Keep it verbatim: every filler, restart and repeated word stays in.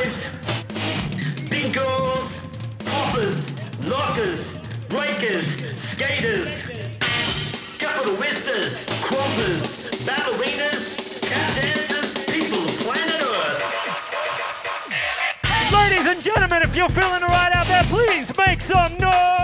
boys, big girls, poppers, knockers, breakers, skaters, couple of whisters, crumpers, ballerinas, tap dancers, people of planet Earth. Ladies and gentlemen, if you're feeling right out there, please make some noise!